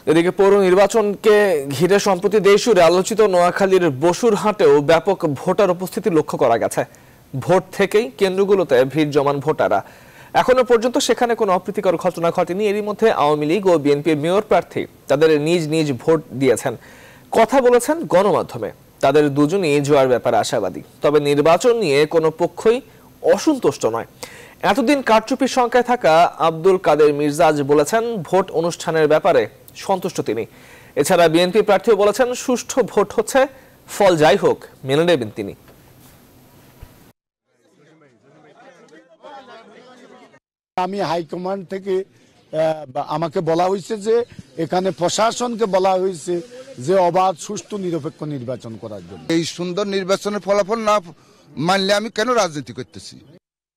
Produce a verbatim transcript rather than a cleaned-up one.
এদিকে পৌর নির্বাচনকে ঘিরে সম্প্রতি দেশজুড়ে আলোচিত নোয়াখালীর বসুরহাটেও ব্যাপক ভোটার উপস্থিতি লক্ষ্য করা গেছে। ভোট থেকেই কেন্দ্রগুলোতে ভিড় জমান ভোটাররা। এখনো পর্যন্ত সেখানে কোনো অপ্রীতিকর ঘটনা ঘটেনি। এরই মধ্যে আওয়ামী লীগ ও বিএনপির মেয়র প্রার্থী তাদের নিজ নিজ ভোট দিয়েছেন, কথা বলেছেন গণমাধ্যমে। তাদের দুজনই জয়ের ব্যাপারে আশাবাদী, তবে নির্বাচন নিয়ে কোনো পক্ষই অসন্তুষ্ট নয়। এতদিন কারচুপির সংখ্যায় থাকা আব্দুল কাদের মির্জা আজ বলেছেন ভোট অনুষ্ঠানের ব্যাপারে সন্তুষ্ট তিনি। এছাড়া বিএনপি প্রার্থীও বলেছেন সুষ্ঠু ভোট হচ্ছে, ফল যাই হোক মেনে নেবেন তিনি। আমি হাইকমান্ড থেকে আমাকে বলা হয়েছে যে এখানে প্রশাসনকে বলা হয়েছে যে অবাধ সুষ্ঠু নিরপেক্ষ নির্বাচন করার জন্য। এই সুন্দর নির্বাচনের ফলাফল না মানলে আমি কেন রাজনীতি করতেছি।